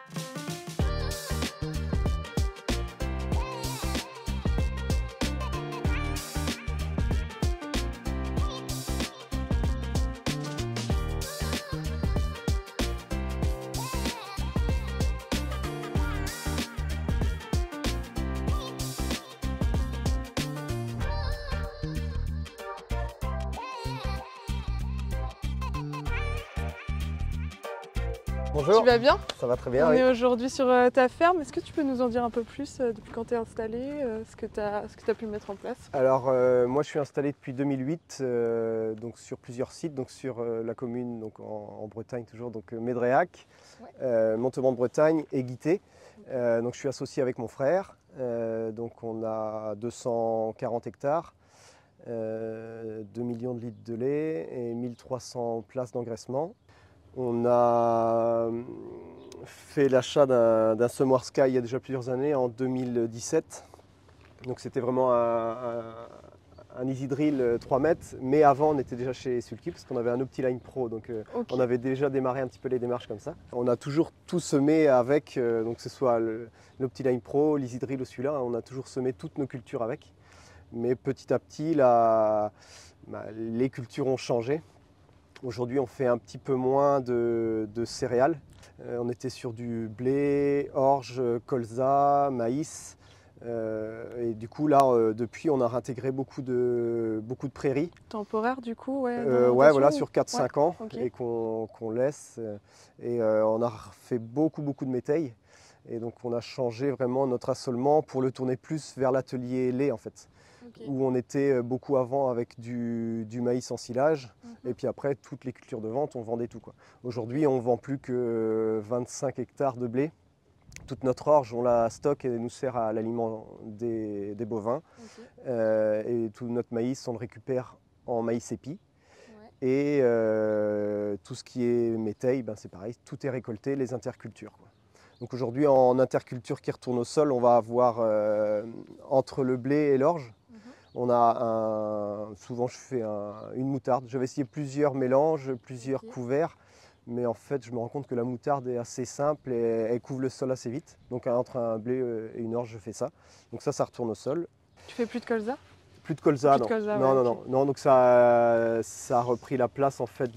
Bonjour. Tu vas bien? Ça va très bien. On oui. est aujourd'hui sur ta ferme. Est-ce que tu peux nous en dire un peu plus depuis quand tu es installé, ce que tu as pu mettre en place? Alors moi je suis installé depuis 2008 donc sur plusieurs sites, donc sur la commune donc en Bretagne toujours, donc Médréac, Montauban de Bretagne et Guité. Donc je suis associé avec mon frère, donc on a 240 hectares, 2 millions de litres de lait et 1300 places d'engraissement. On a fait l'achat d'un semoir Sky il y a déjà plusieurs années, en 2017. Donc c'était vraiment un easy drill 3 mètres, mais avant on était déjà chez Sulky parce qu'on avait un Optiline Pro, donc on avait déjà démarré un petit peu les démarches comme ça. On a toujours tout semé avec, donc que ce soit l'Optiline Pro, l'easy drill ou celui-là, on a toujours semé toutes nos cultures avec. Mais petit à petit, les cultures ont changé. Aujourd'hui, on fait un petit peu moins de céréales. On était sur du blé, orge, colza, maïs. Et du coup, là, depuis, on a réintégré beaucoup de prairies. Temporaire, du coup, Ouais, d'orientation, voilà, sur 4-5 ans, okay. Et qu'on laisse. Et on a fait beaucoup de métailles. Et donc, on a changé vraiment notre assolement pour le tourner plus vers l'atelier lait, en fait. Okay. Où on était beaucoup avant avec du maïs en silage, et puis après toutes les cultures de vente, on vendait tout. Aujourd'hui, on ne vend plus que 25 hectares de blé. Toute notre orge, on la stocke et nous sert à l'aliment des bovins. Et tout notre maïs, on le récupère en maïs épi. Et tout ce qui est métail, c'est pareil, tout est récolté, les intercultures. Donc aujourd'hui, en interculture qui retourne au sol, on va avoir entre le blé et l'orge, on a souvent je fais une moutarde. J'avais essayé plusieurs mélanges, plusieurs couverts, mais en fait je me rends compte que la moutarde est assez simple et elle couvre le sol assez vite. Donc entre un blé et une orge, je fais ça. Donc ça retourne au sol. Tu fais plus de colza? Plus de colza, non. Colza, non. Donc ça a repris la place en fait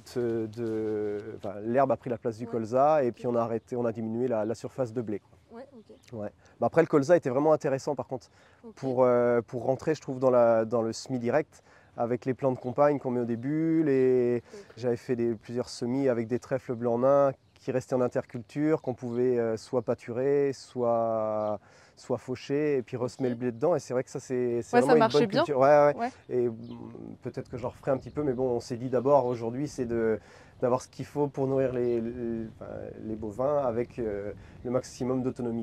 l'herbe a pris la place du colza, et puis on a diminué la surface de blé. Ouais. Après le colza était vraiment intéressant par contre pour rentrer, je trouve, dans le semis direct avec les plants de compagne qu'on met au début. J'avais fait plusieurs semis avec des trèfles blanc nain qui restaient en interculture, qu'on pouvait soit pâturer, soit faucher et puis ressemer le blé dedans. Et c'est vrai que ça c'est vraiment une bonne culture. Ouais. Et peut-être que j'en referai un petit peu, mais bon, on s'est dit d'abord aujourd'hui c'est d'avoir ce qu'il faut pour nourrir les bovins avec le maximum d'autonomie.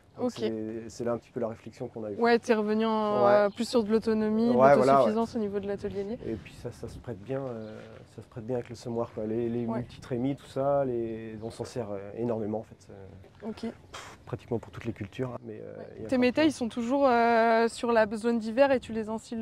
C'est là un petit peu la réflexion qu'on a eue. Ouais, tu es revenu plus sur de l'autonomie, l'autosuffisance au niveau de l'atelier lait. Et puis ça se prête bien, avec le semoir. Les multitrémies, tout ça, on s'en sert énormément en fait. Pratiquement pour toutes les cultures. Tes métailles, ils sont toujours sur la zone d'hiver et tu les ensiles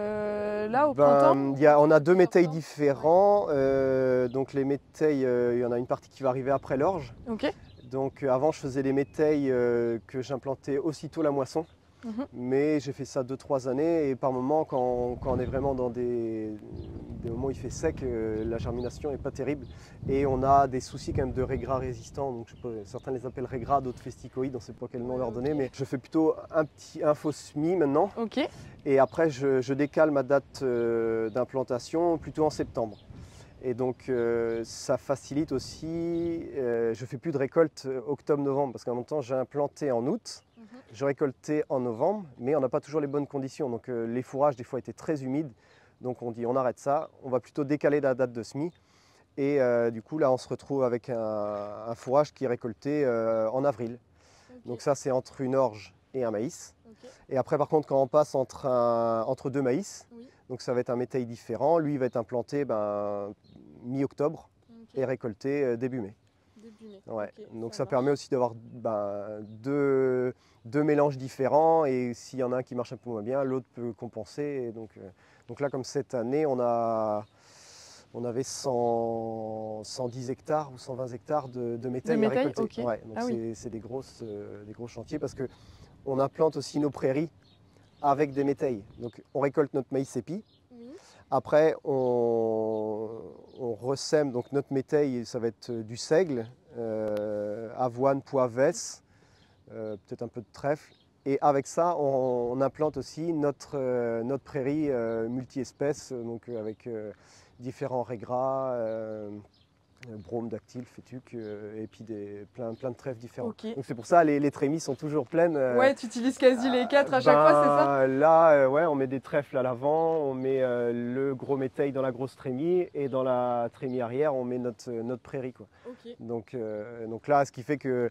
là au printemps? On a deux métailles différents. Donc les métailles, il y en a une partie qui va arriver après l'orge. Donc avant je faisais les métailles que j'implantais aussitôt la moisson, mais j'ai fait ça 2-3 années, et par moment quand on est vraiment dans des moments où il fait sec, la germination n'est pas terrible et on a des soucis quand même de raigrats résistants. Donc certains les appellent raigrats, d'autres festicoïdes, on ne sait pas quel nom leur donner, mais je fais plutôt un faux semis maintenant. Et après je décale ma date d'implantation plutôt en septembre. Et donc ça facilite aussi, je ne fais plus de récolte octobre-novembre, parce qu'en même temps j'ai implanté en août, je récoltais en novembre, mais on n'a pas toujours les bonnes conditions. Donc les fourrages des fois étaient très humides, donc on dit on arrête ça, on va plutôt décaler la date de semis. Et du coup là on se retrouve avec un fourrage qui est récolté en avril. Donc ça c'est entre une orge et un maïs. Et après par contre quand on passe entre deux maïs, donc ça va être un métail différent, lui il va être implanté mi-octobre et récolté début mai. Donc ça permet aussi d'avoir deux mélanges différents, et s'il y en a un qui marche un peu moins bien, l'autre peut compenser. Et donc là comme cette année on a on avait 110 hectares ou 120 hectares de métail à récolter. Okay. Ouais, donc c'est des gros chantiers parce qu'on implante aussi nos prairies avec des métails. Donc on récolte notre maïs épi. Après on ressème donc notre métail, ça va être du seigle, avoine, pois, vesse, peut-être un peu de trèfle. Et avec ça, on implante aussi notre prairie multi-espèces, donc avec différents raigrats, brome, dactyle, fétuc, et puis plein de trèfles différents. Okay. Donc c'est pour ça les trémies sont toujours pleines. Ouais, tu utilises quasi les 4 à chaque fois, c'est ça? Là, ouais, on met des trèfles à l'avant, on met le gros métail dans la grosse trémie, et dans la trémie arrière, on met notre prairie, quoi. Okay. Donc là, ce qui fait que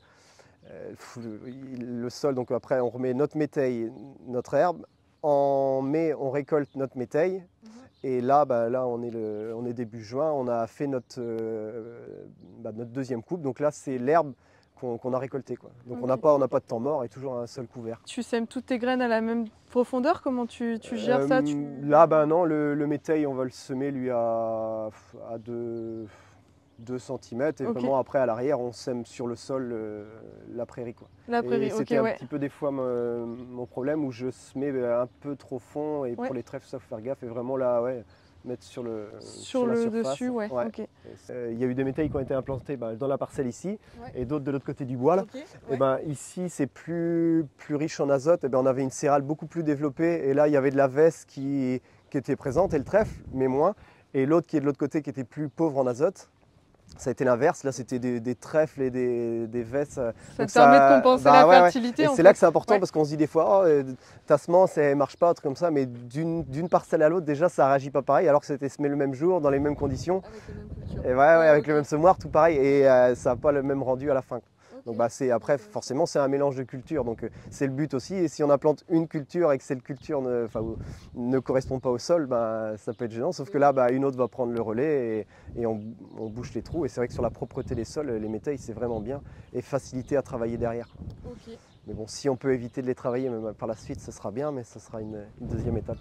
le sol, donc après on remet notre métail, notre herbe, en mai on récolte notre métail, et là, là on est début juin, on a fait notre deuxième coupe, donc là c'est l'herbe qu'on a récoltée, quoi. Donc on n'a pas de temps mort et toujours un seul couvert. Tu sèmes toutes tes graines à la même profondeur? Comment tu gères ça? Là non, le métail on va le semer lui à 2 cm, et vraiment après à l'arrière on sème sur le sol la prairie, quoi. La prairie, c'était un petit peu des fois mon problème où je semais un peu trop fond, et pour les trèfles ça faut faire gaffe, et vraiment là mettre sur la surface. Dessus, ouais. Okay. Il y a eu des métails qui ont été implantés dans la parcelle ici, et d'autres de l'autre côté du bois là. Et ici c'est plus riche en azote, et on avait une cérale beaucoup plus développée, et là il y avait de la vesse qui était présente, et le trèfle mais moins, et l'autre qui est de l'autre côté qui était plus pauvre en azote. Ça a été l'inverse, là c'était des trèfles et des vesses. Ça te permet de compenser la fertilité. C'est là que c'est important, parce qu'on se dit des fois, ta semence elle marche pas, un truc comme ça, mais d'une parcelle à l'autre déjà ça réagit pas pareil, alors que c'était semé le même jour, dans les mêmes conditions. Avec les mêmes cultures. Et avec le même semoir, tout pareil, et ça n'a pas le même rendu à la fin. Donc après forcément c'est un mélange de cultures, donc c'est le but aussi, et si on implante une culture et que cette culture ne correspond pas au sol, ça peut être gênant, sauf que là une autre va prendre le relais, et on bouche les trous, et c'est vrai que sur la propreté des sols, les métails c'est vraiment bien, et facilité à travailler derrière. Okay. Mais bon, si on peut éviter de les travailler même par la suite, ce sera bien, mais ce sera une deuxième étape.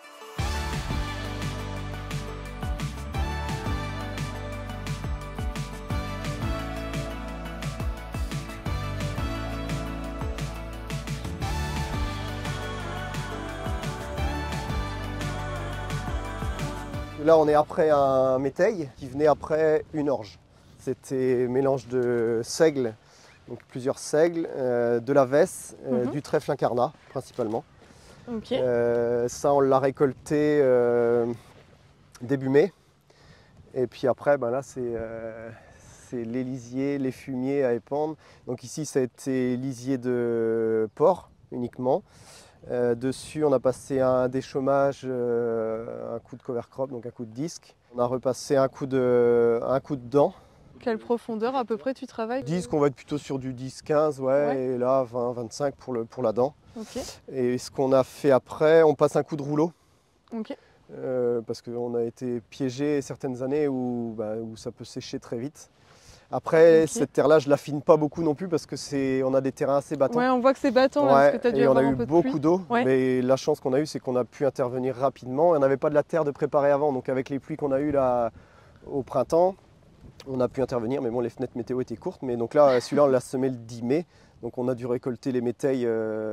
Là, on est après un métail qui venait après une orge. C'était mélange de seigle, donc plusieurs seigles, de la vesse, du trèfle incarnat principalement. Okay. Ça, on l'a récolté début mai. Et puis après, là, c'est les lisiers, les fumiers à épandre. Donc ici, ça a été lisier de porc uniquement. Dessus, on a passé un déchômage, un coup de cover crop, donc un coup de disque. On a repassé un coup de dent. Quelle profondeur à peu près tu travailles? Disque, on va être plutôt sur du 10-15, et là 20-25 pour la dent. Okay. Et ce qu'on a fait après, on passe un coup de rouleau. Okay. Parce qu'on a été piégé certaines années où ça peut sécher très vite. Après, cette terre-là, je l'affine pas beaucoup non plus, parce que on a des terrains assez battants. Ouais, on voit que c'est battant, parce que tu as dû avoir un peu de pluie. On a eu beaucoup d'eau, mais la chance qu'on a eue, c'est qu'on a pu intervenir rapidement. Et on n'avait pas de la terre de préparer avant, donc avec les pluies qu'on a eues là au printemps, on a pu intervenir. Mais bon, les fenêtres météo étaient courtes, mais donc là, celui-là, on l'a semé le 10 mai, donc on a dû récolter les métails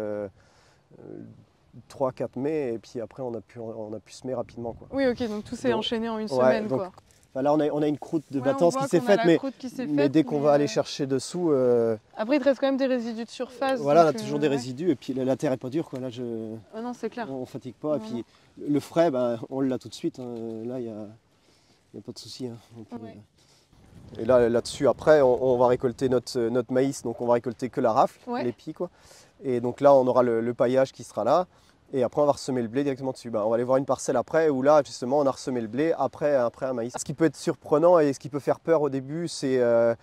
3-4 mai, et puis après on a pu semer rapidement, quoi. Oui, ok, donc tout s'est enchaîné en une semaine, quoi. Là, on a une croûte de battance qui s'est faite, mais dès qu'on va aller chercher dessous... Après, il te reste quand même des résidus de surface. Voilà, on a toujours des résidus, et puis la terre n'est pas dure, quoi. Là, non, c'est clair. On ne fatigue pas, et puis le frais, on l'a tout de suite, hein. Là, il n'y a pas de souci, hein. Et là-dessus, après, on va récolter notre maïs, donc on va récolter que la rafle, l'épi, quoi. Et donc là, on aura le paillage qui sera là. Et après, on va ressemer le blé directement dessus. On va aller voir une parcelle après où là, justement, on a ressemé le blé après un maïs. Ce qui peut être surprenant et ce qui peut faire peur au début, c'est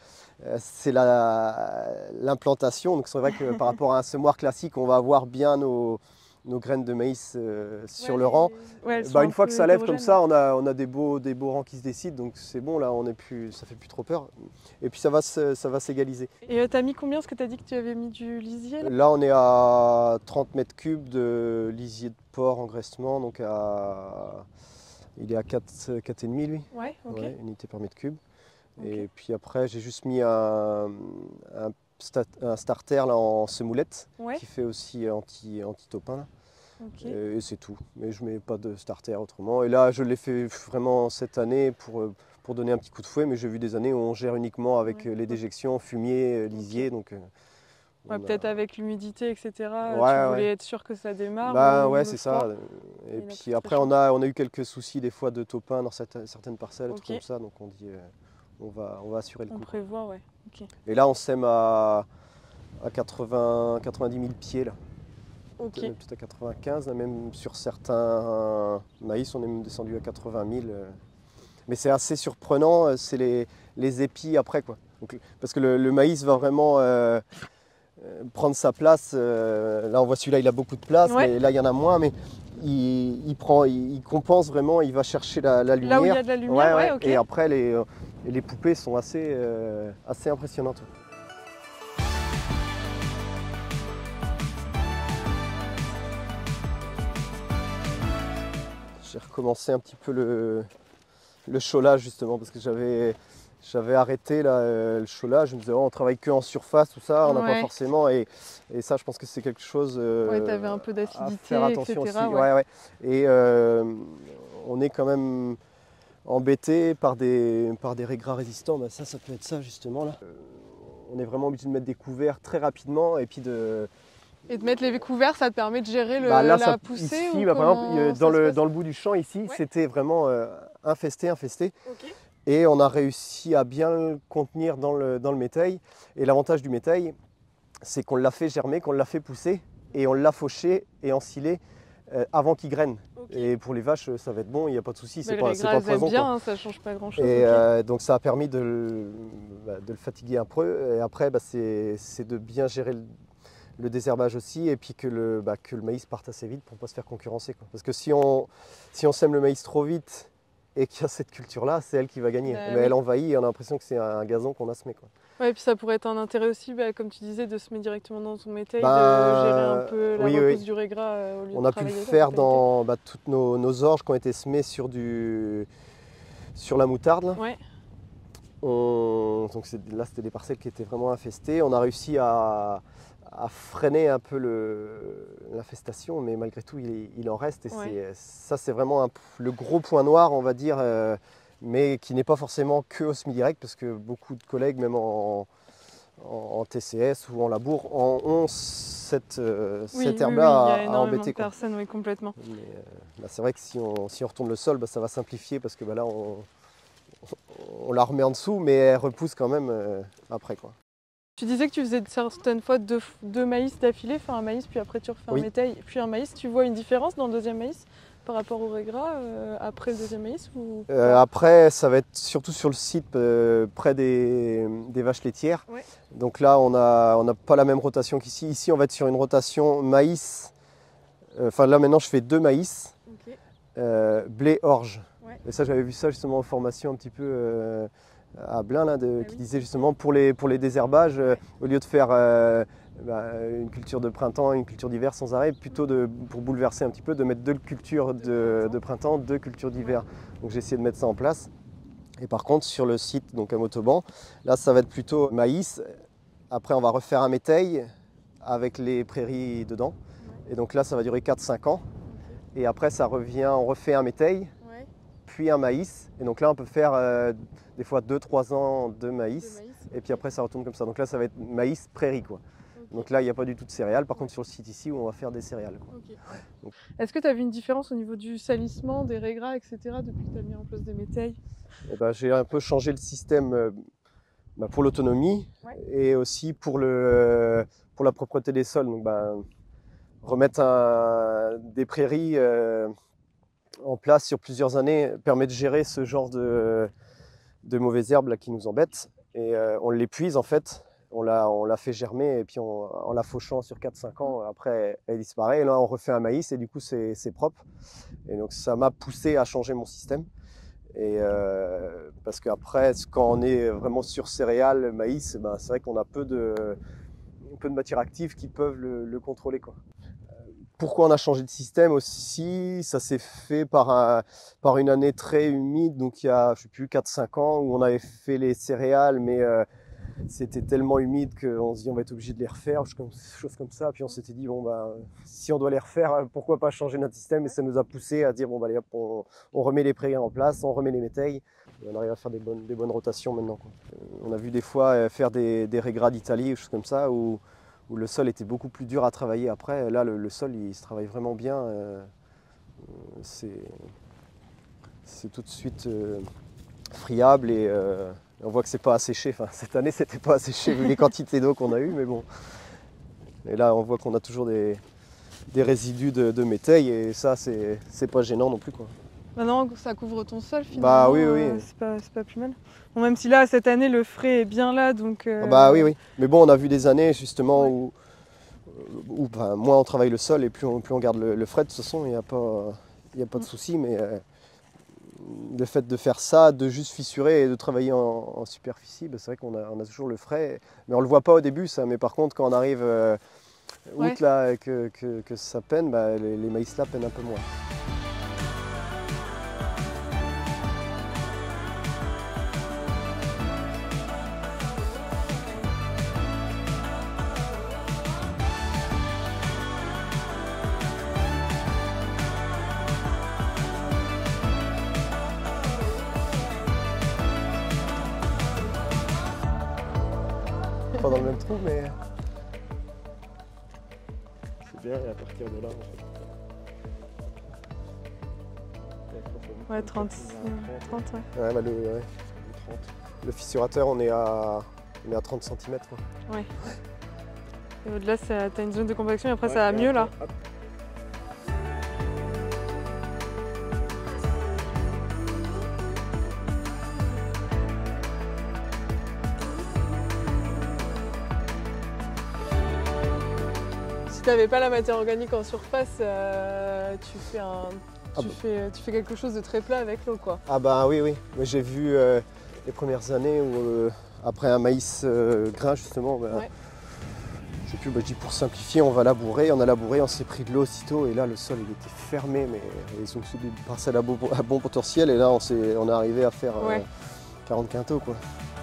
l'implantation. Donc c'est vrai que par rapport à un semoir classique, on va avoir bien nos graines de maïs sur le rang. Une fois que ça lève comme ça, on a des beaux rangs qui se décident. Donc c'est bon, là, ça fait plus trop peur. Et puis ça va s'égaliser. Et tu as mis combien? Parce que tu as dit que tu avais mis du lisier là, on est à 30 mètres cubes de lisier de porc engraissement, donc à Il est à 4,5 lui. Ouais, ok. Ouais, unité par mètre cube. Okay. Et puis après, j'ai juste mis un starter là, en semoulette qui fait aussi anti-topin. Okay. Et c'est tout. Mais je ne mets pas de starter autrement. Et là, je l'ai fait vraiment cette année pour donner un petit coup de fouet. Mais j'ai vu des années où on gère uniquement avec les déjections, fumier, lisier. Donc, peut-être avec l'humidité, etc. Tu voulais être sûr que ça démarre. Bah ouais, c'est ça. Et puis après, on a eu quelques soucis des fois de topin dans certaines parcelles, trucs comme ça. Donc on dit, on va assurer le coup. On prévoit, ouais. Okay. Et là, on sème à 90 000 pieds là. Okay. Peut-être à 95, même sur certains maïs, on est même descendu à 80 000. Mais c'est assez surprenant, c'est les épis après, quoi. Donc, parce que le maïs va vraiment prendre sa place. Là, on voit celui-là, il a beaucoup de place, mais là, il y en a moins. Mais il compense vraiment, il va chercher la lumière. Là où il y a de la lumière, okay. Et après, les poupées sont assez impressionnantes. J'ai recommencé un petit peu le chaulage justement parce que j'avais arrêté là, le chaulage. Je me disais on travaille que en surface, tout ça, on n'a pas forcément. Et ça, je pense que c'est quelque chose t'avais un peu d'acidité, à faire attention etc., aussi. Et on est quand même embêté par des régras résistants. Bah, ça peut être ça justement là. On est vraiment obligé de mettre des couverts très rapidement et puis de mettre les couverts, ça te permet de gérer la poussée ici, par exemple, dans le bout du champ ici, c'était vraiment infesté. Okay. Et on a réussi à bien le contenir dans le métail. Et l'avantage du métail, c'est qu'on l'a fait germer, qu'on l'a fait pousser et on l'a fauché et ensilé avant qu'il graine. Okay. Et pour les vaches, ça va être bon, il n'y a pas de souci, c'est pas poison. Bien, ça change pas grand-chose. Et donc ça a permis de le fatiguer un peu. Et après, c'est de bien gérer le désherbage aussi, et puis que le maïs parte assez vite pour ne pas se faire concurrencer, quoi. Parce que si on sème le maïs trop vite et qu'il y a cette culture-là, c'est elle qui va gagner. Mais elle envahit et on a l'impression que c'est un gazon qu'on a semé, quoi. Ouais, et puis ça pourrait être un intérêt aussi, comme tu disais, de semer directement dans ton métail, de gérer un peu la repousse du régras au lieu de on a pu le faire dans toutes nos orges qui ont été semées sur la moutarde. Là. Ouais. Donc là, c'était des parcelles qui étaient vraiment infestées. On a réussi à freiner un peu l'infestation, mais malgré tout, il en reste. Et ça, c'est vraiment le gros point noir, on va dire, mais qui n'est pas forcément que au semi-direct, parce que beaucoup de collègues, même en TCS ou en labour, ont cette herbe-là à embêter. Personnes, oui, complètement. Mais c'est vrai que si on retourne le sol, ça va simplifier, parce que là, on la remet en dessous, mais elle repousse quand même après, quoi. Tu disais que tu faisais certaines fois deux maïs d'affilée, un maïs puis après tu refais un métail, puis un maïs. Tu vois une différence dans le deuxième maïs par rapport au régras après le deuxième maïs ou après, ça va être surtout sur le site près des vaches laitières. Ouais. Donc là, on n'a pas la même rotation qu'ici. Ici, on va être sur une rotation maïs. Là, maintenant, je fais 2 maïs, blé, orge. Ouais. Et ça, j'avais vu ça justement en formation un petit peu à Blain, là, qui disait justement pour les désherbages, au lieu de faire une culture de printemps et une culture d'hiver sans arrêt, plutôt pour bouleverser un petit peu, de mettre 2 cultures de printemps, 2 cultures d'hiver. Donc j'ai essayé de mettre ça en place. Et par contre, sur le site, donc à Montauban, là, ça va être plutôt maïs. Après, on va refaire un métail avec les prairies dedans. Et donc là, ça va durer 4-5 ans. Et après, ça revient, on refait un métail, puis un maïs. Et donc là, on peut faire des fois 2-3 ans de maïs. Et puis après, ça retourne comme ça. Donc là, ça va être maïs prairie, quoi. Okay. Donc là, il n'y a pas du tout de céréales. Par contre, sur le site ici, où on va faire des céréales, quoi. Okay. Donc... Est-ce que tu as vu une différence au niveau du salissement, des régras, etc. depuis que tu as mis en place des métails? J'ai un peu changé le système pour l'autonomie et aussi pour la propreté des sols. Donc, remettre des prairies en place sur plusieurs années permet de gérer ce genre de mauvaises herbes là, qui nous embêtent. Et on l'épuise en fait, on la fait germer et puis en la fauchant sur 4-5 ans, après elle disparaît. Et là on refait un maïs et du coup c'est propre. Et donc ça m'a poussé à changer mon système. Et parce qu'après, quand on est vraiment sur céréales, maïs, c'est vrai qu'on a peu de matières actives qui peuvent le contrôler, quoi. pourquoi on a changé de système aussi, ça s'est fait par une année très humide, donc il y a, je sais plus, 4-5 ans, où on avait fait les céréales, mais c'était tellement humide qu'on se dit on va être obligé de les refaire, choses comme ça. Puis on s'était dit, bon, bah, si on doit les refaire, pourquoi pas changer notre système? Et ça nous a poussé à dire, bon, bah, allez, hop, on remet les prairies en place, on remet les métailles, et on arrive à faire des bonnes rotations maintenant, quoi. On a vu des fois faire des régras d'Italie, ou choses comme ça, où le sol était beaucoup plus dur à travailler après. Là, le sol, il se travaille vraiment bien. C'est tout de suite friable et on voit que c'est pas asséché. Enfin, cette année, c'était pas asséché vu les quantités d'eau qu'on a eues, mais bon. Et là, on voit qu'on a toujours des résidus de métaille et ça, c'est pas gênant non plus, quoi. Maintenant, ça couvre ton sol finalement. Bah oui, oui. C'est pas plus mal. Bon, même si là, cette année, le frais est bien là, donc... Bah oui, oui. Mais bon, on a vu des années justement où ben, moins on travaille le sol et plus on garde le frais. De toute façon, il n'y a pas de souci, mais le fait de faire ça, de juste fissurer et de travailler en superficie, ben, c'est vrai qu'on a toujours le frais. Mais on ne le voit pas au début, ça. Mais par contre, quand on arrive août là, que ça peine, ben, les maïs là peinent un peu moins. Pas dans le même trou, mais c'est bien, et à partir de là, en fait. Ouais, 30, ouais. Ouais, bah le 30. Le fissurateur, on est à 30 cm. Ouais. Et au-delà, t'as une zone de compaction et après, ça va mieux là. Hop. Si t'avais pas la matière organique en surface, tu fais quelque chose de très plat avec l'eau, quoi. Ah bah oui, oui. Mais j'ai vu les premières années où après un maïs grain justement, bah, je sais plus, bah, je dis pour simplifier, on va labourer, on s'est pris de l'eau aussitôt et là le sol il était fermé, mais ils ont des parcelles à bon potentiel et là on est arrivé à faire 40 quintaux, quoi.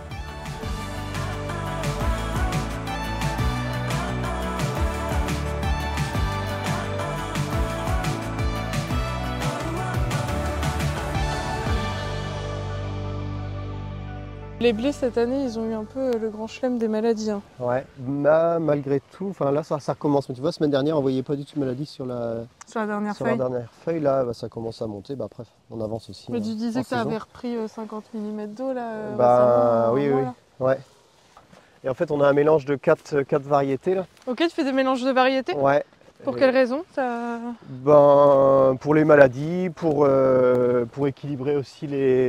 Les blés cette année, ils ont eu un peu le grand chelem des maladies. Hein. Ouais, malgré tout, là ça recommence. Mais tu vois, semaine dernière, on ne voyait pas du tout de maladie sur la dernière feuille. Là, bah, ça commence à monter. Bah, après, on avance aussi. Mais tu disais que tu avais repris 50 mm d'eau là. Oui, oui. Là. Ouais. Et en fait, on a un mélange de 4 variétés là. Ok, tu fais des mélanges de variétés? Ouais. Pour quelle raison pour les maladies, pour équilibrer aussi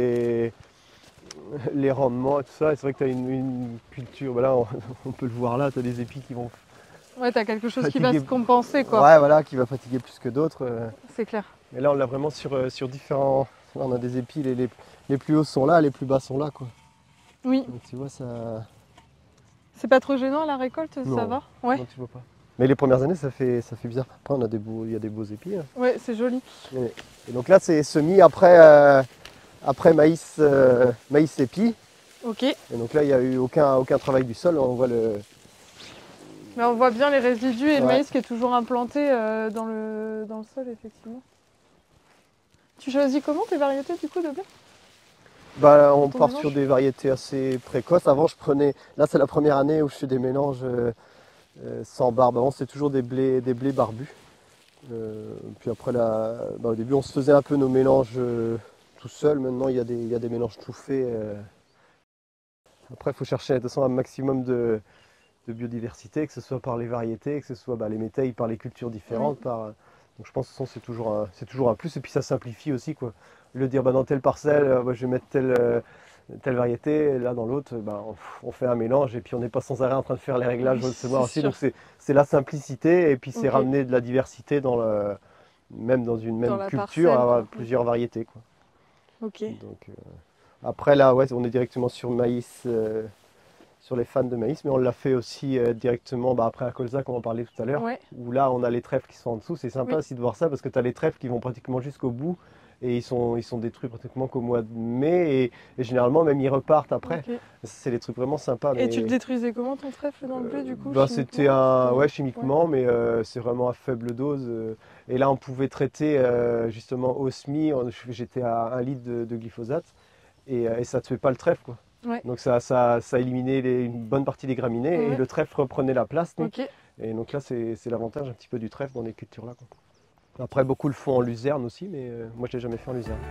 les rendements et tout ça. Et c'est vrai que tu as une culture, voilà, on peut le voir là, tu as des épis qui vont... Ouais, tu as quelque chose qui va se compenser, quoi. Ouais, voilà, qui va fatiguer plus que d'autres. C'est clair. Mais là, on l'a vraiment sur différents... Là, on a des épis, les plus hauts sont là, les plus bas sont là, quoi. Oui. Donc, tu vois, ça... C'est pas trop gênant, la récolte, non, ça va? Ouais. Non, tu vois pas. Mais les premières années, ça fait bizarre. Après, il y a des beaux épis. Hein. Ouais, c'est joli. Et donc là, c'est semis après maïs épi. Ok. Et donc là, il n'y a eu aucun travail du sol. On voit Mais on voit bien les résidus et le maïs qui est toujours implanté dans le sol, effectivement. Tu choisis comment tes variétés du coup de blé? Bah, on part sur des variétés assez précoces. Avant, là, c'est la première année où je fais des mélanges sans barbe. Avant, c'était toujours des blés barbus. Puis après, au début, on se faisait un peu nos mélanges tout seul. Maintenant, il y a des mélanges tout faits. Après, il faut chercher de toute façon un maximum de biodiversité, que ce soit par les variétés, que ce soit les métailles par les cultures différentes. Donc je pense que c'est toujours un plus. Et puis ça simplifie aussi, quoi. Au lieu de dire dans telle parcelle, je vais mettre telle variété, et là dans l'autre, on fait un mélange et puis on n'est pas sans arrêt en train de faire les réglages de semoir aussi. Donc c'est la simplicité et puis c'est ramener de la diversité même dans une même culture, parcelle, avoir plusieurs variétés, quoi. Ok. Donc, après là, on est directement sur maïs sur les fans de maïs, mais on l'a fait aussi directement après à Colzac, on en parlait tout à l'heure, où là on a les trèfles qui sont en dessous. C'est sympa aussi de voir ça parce que tu as les trèfles qui vont pratiquement jusqu'au bout et ils sont détruits pratiquement qu'au mois de mai et généralement même ils repartent après. C'est des trucs vraiment sympas. Et tu le détruisais comment ton trèfle dans le blé du coup? C'était chimiquement, mais c'est vraiment à faible dose. Et là on pouvait traiter justement au SMI, j'étais à 1 litre de glyphosate et ça ne tuait pas le trèfle, quoi. Donc ça éliminait une bonne partie des graminées et le trèfle reprenait la place. Et donc là c'est l'avantage un petit peu du trèfle dans les cultures là, quoi. Après beaucoup le font en luzerne aussi, mais moi je l'ai jamais fait en luzerne.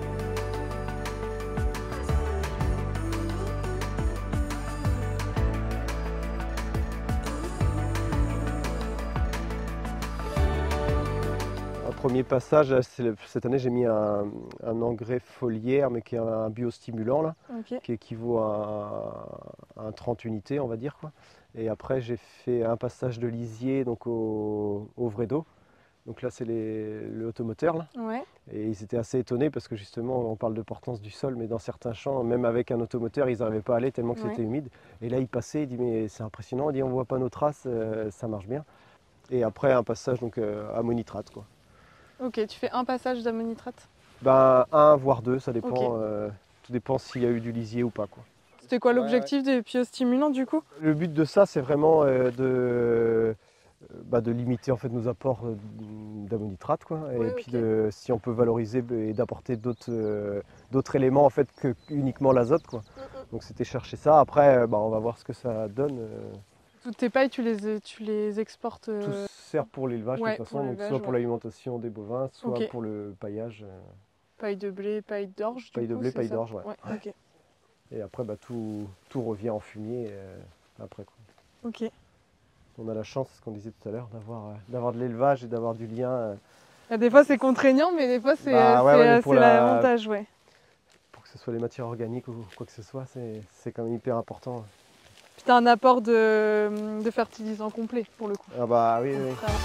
Premier passage, cette année j'ai mis un engrais foliaire mais qui est un biostimulant là, qui équivaut à un 30 unités on va dire, quoi. Et après j'ai fait un passage de lisier donc au vrai d'eau. Donc là c'est le automoteur là. Et ils étaient assez étonnés parce que justement on parle de portance du sol, mais dans certains champs même avec un automoteur ils n'arrivaient pas à aller tellement que c'était humide. Et là il passait, il dit mais c'est impressionnant, il dit on voit pas nos traces, ça marche bien. Et après un passage donc ammonitrate, quoi. Ok, tu fais un passage d'ammonitrate? Un voire deux, ça dépend. Tout dépend s'il y a eu du lisier ou pas, quoi. C'était quoi l'objectif des biostimulants du coup? Le but de ça, c'est vraiment de limiter en fait nos apports d'ammonitrate, quoi. Et puis si on peut valoriser et d'apporter d'autres éléments en fait que uniquement l'azote, quoi. Donc c'était chercher ça. Après, on va voir ce que ça donne. Toutes tes pailles, tu les exportes Tout sert pour l'élevage de toute façon, donc soit pour l'alimentation des bovins, soit pour le paillage. Paille de blé, paille d'orge. Paille de blé, paille d'orge, Okay. Et après, tout revient en fumier après, quoi. Ok. On a la chance, ce qu'on disait tout à l'heure, d'avoir de l'élevage et d'avoir du lien. Des fois c'est contraignant, mais des fois c'est l'avantage. Pour que ce soit les matières organiques ou quoi que ce soit, c'est quand même hyper important. Puis tu as un apport de fertilisant complet pour le coup. Ah bah oui.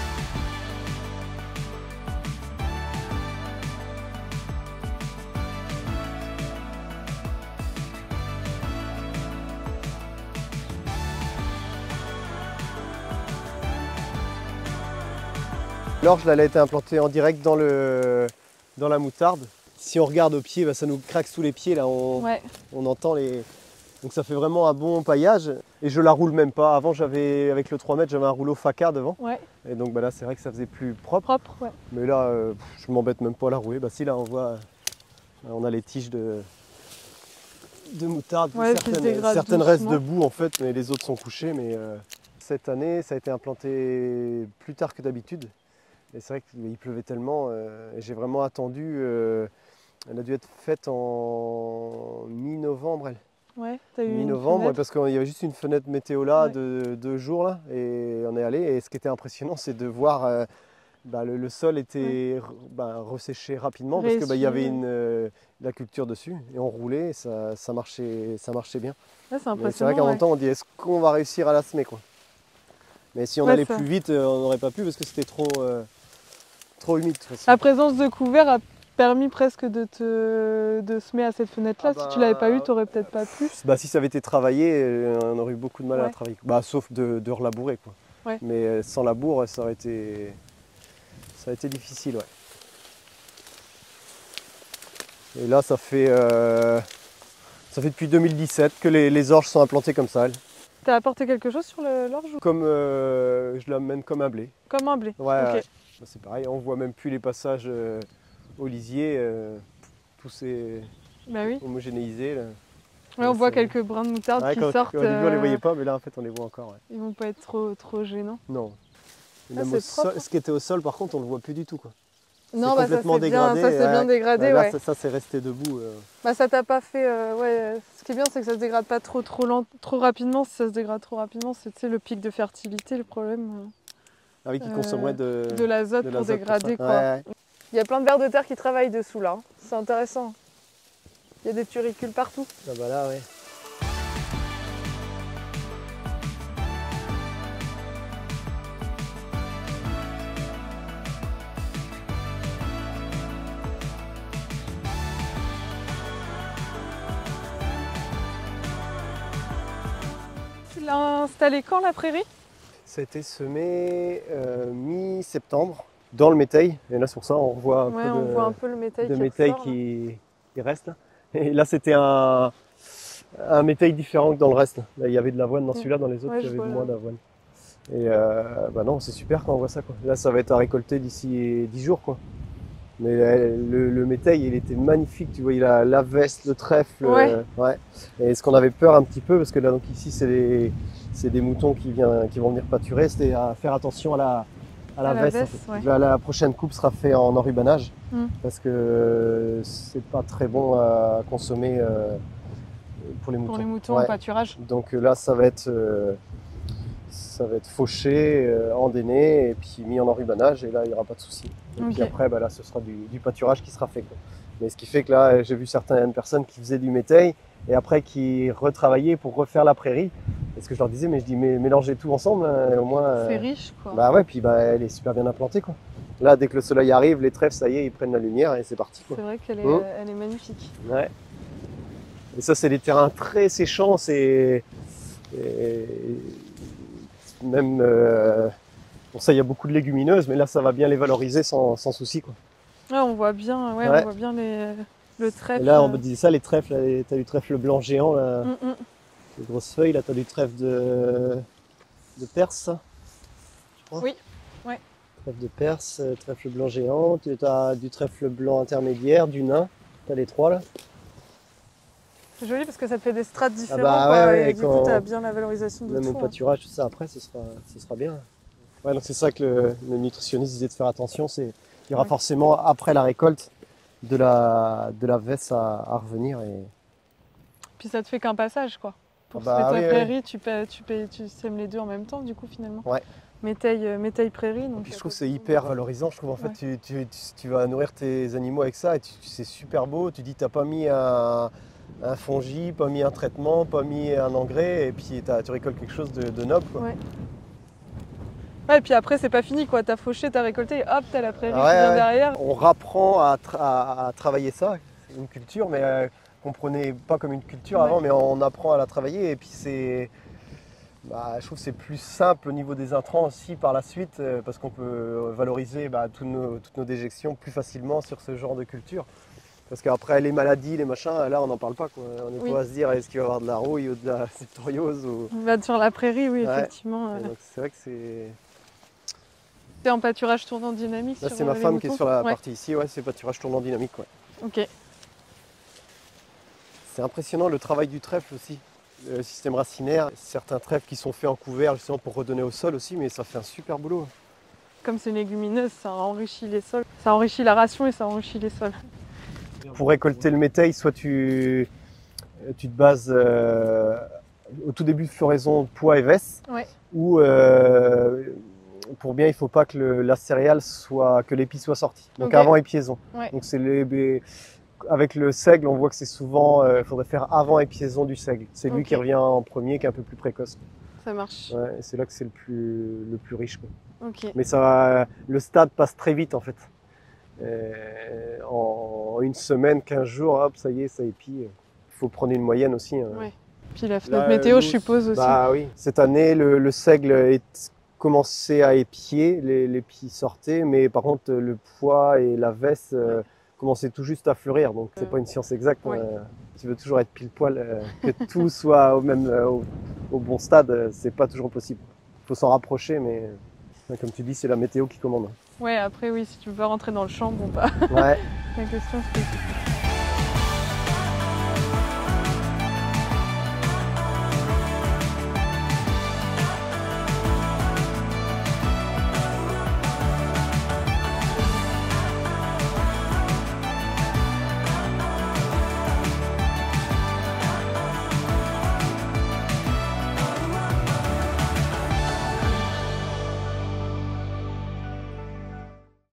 L'orge, elle a été implantée en direct dans la moutarde. Si on regarde au pied, ça nous craque sous les pieds, là, on entend les... Donc ça fait vraiment un bon paillage et je la roule même pas. Avant avec le 3 mètres j'avais un rouleau Faca devant. Et donc là c'est vrai que ça faisait plus propre. Mais là je m'embête même pas à la rouler. Si là on voit, on a les tiges de moutarde, certaines restent debout en fait, mais les autres sont couchées. Mais cette année ça a été implanté plus tard que d'habitude. Et c'est vrai qu'il pleuvait tellement et j'ai vraiment attendu. Elle a dû être faite en mi-novembre. Mi-novembre, parce qu'il y avait juste une fenêtre météo là de 2 jours là, et on est allé. Et ce qui était impressionnant, c'est de voir le sol était resséché rapidement parce qu'il y avait la culture dessus et on roulait, et ça marchait bien. C'est impressionnant. C'est vrai qu'en même temps, on dit est-ce qu'on va réussir à la semer, quoi. Mais si on allait plus vite, on n'aurait pas pu parce que c'était trop humide. La présence de couvert a permis presque de semer à cette fenêtre-là. Si tu l'avais pas eu, tu n'aurais peut-être pas pu. Si ça avait été travaillé, on aurait eu beaucoup de mal à travailler. Sauf de relabourer, quoi. Mais sans labour, ça aurait été difficile. Et là, ça fait depuis 2017 que les orges sont implantées comme ça. Tu as apporté quelque chose sur l'orge? Je l'amène comme un blé. Comme un blé. Ouais. C'est pareil, on voit même plus les passages au lisier, tout s'est homogénéisé. Là. On voit quelques brins de moutarde qui sortent. Au début on les voyait pas, mais là en fait on les voit encore. Ils vont pas être trop gênants. Non. Même au sol, ce qui était au sol par contre on le voit plus du tout, quoi. Non, ça c'est bien dégradé. Là, ça c'est resté debout. Ça t'a pas fait. Ce qui est bien c'est que ça se dégrade pas trop rapidement. Si ça se dégrade trop rapidement, c'est le pic de fertilité le problème. Ah oui, qui consommerait de l'azote pour dégrader, quoi. Il y a plein de vers de terre qui travaillent dessous là. C'est intéressant. Il y a des turicules partout. Ah bah là, ouais. l'as installé quand la prairie? Ça a été semé mi-septembre dans le métail. Et là, sur ça, on voit un peu le métail qui reste. Là. Et là, c'était un métail différent que dans le reste. Là, il y avait de l'avoine dans celui-là, dans les autres, il y avait moins d'avoine. Et non, c'est super quand on voit ça, quoi. Là, ça va être à récolter d'ici 10 jours, quoi. Mais le métail, il était magnifique, tu vois, il a la veste, le trèfle. Et ce qu'on avait peur un petit peu, parce que là, donc ici, c'est des moutons qui vont venir pâturer, c'était à faire attention à la veste. En fait. La prochaine coupe sera faite en enrubanage, parce que c'est pas très bon à consommer pour les moutons. Pour les moutons en pâturage. Donc là, ça va être fauché, endainé et puis mis en enrubanage et là il n'y aura pas de souci. Et puis après là ce sera du pâturage qui sera fait, quoi. Mais ce qui fait que là j'ai vu certaines personnes qui faisaient du métail et après qui retravaillaient pour refaire la prairie. Et ce que je leur disais, mais je dis mais mélangez tout ensemble, au moins. C'est riche, quoi. Bah ouais, puis elle est super bien implantée, quoi. Là dès que le soleil arrive, les trèfles ça y est, ils prennent la lumière et c'est parti, quoi. C'est vrai qu'elle est, elle est magnifique. Ouais. Et ça c'est des terrains très séchants, même pour ça il y a beaucoup de légumineuses, mais là ça va bien les valoriser sans souci, quoi. Ouais, on voit bien, on voit bien le trèfle. Et là on me disait ça, les trèfles, tu as du trèfle blanc géant là, les grosses feuilles, là tu as du trèfle de Perse, je crois. Oui, ouais. Trèfle de Perse, trèfle blanc géant, tu as du trèfle blanc intermédiaire, du nain, tu as les trois là. C'est joli parce que ça te fait des strates différentes, et du coup tu as bien la valorisation de tout. Même au pâturage, tout ça après, ce sera bien. Ouais, donc c'est ça que le nutritionniste disait de faire attention, il y aura forcément après la récolte de la veste à revenir. Et... Puis ça te fait qu'un passage, quoi. Pour se mettre à prairie, tu sèmes les deux en même temps, du coup, finalement. Ouais. Métail prairie. Donc puis je trouve que c'est hyper valorisant, je trouve. En fait, tu vas nourrir tes animaux avec ça et c'est super beau. Tu dis, t'as pas mis un fongi, pas mis un traitement, pas mis un engrais, et puis tu récoltes quelque chose de noble, quoi. Ouais, et puis après, c'est pas fini, quoi. T'as fauché, t'as récolté, et hop, t'as la prairie qui vient derrière. On rapprend à travailler ça, c'est une culture, mais qu'on prenait pas comme une culture avant, mais on apprend à la travailler, et puis je trouve que c'est plus simple au niveau des intrants aussi par la suite, parce qu'on peut valoriser toutes nos déjections plus facilement sur ce genre de culture. Parce qu'après les maladies, les machins, là on n'en parle pas, quoi. On n'est pas à se dire est-ce qu'il va y avoir de la rouille ou de la septoriose ou... Sur la prairie, oui, effectivement. Donc c'est vrai que c'est... C'est en pâturage tournant dynamique. Là c'est ma femme qui est sur la partie ici, c'est pâturage tournant dynamique. Ok. C'est impressionnant le travail du trèfle aussi, le système racinaire. Certains trèfles qui sont faits en couvert justement pour redonner au sol aussi, mais ça fait un super boulot. Comme c'est une légumineuse, ça enrichit les sols. Ça enrichit la ration et ça enrichit les sols. Pour récolter le métail, soit tu te bases au tout début de floraison pois et vesse, ou pour bien il ne faut pas que la céréale que l'épi soit sorti. Donc avant épiaison. Donc avec le seigle, on voit que c'est souvent, il faudrait faire avant épiaison du seigle. C'est lui qui revient en premier, qui est un peu plus précoce. Ça marche. Ouais, et c'est là que c'est le plus riche, quoi. Okay. Mais le stade passe très vite en fait. En une semaine, 15 jours, hop, ça y est, ça épie. Il faut prendre une moyenne aussi. Ouais. Puis la fenêtre météo, je suppose aussi. Bah oui. Cette année, le seigle est commencé à épier, l'épi sortait, mais par contre, le pois et la vesse commençaient tout juste à fleurir. Donc, c'est pas une science exacte. Tu veux toujours être pile poil, que tout soit au bon stade, c'est pas toujours possible. Il faut s'en rapprocher, mais comme tu dis, c'est la météo qui commande. Ouais, après, oui, si tu veux pas rentrer dans le champ, bon bah. Ouais. La question, c'est...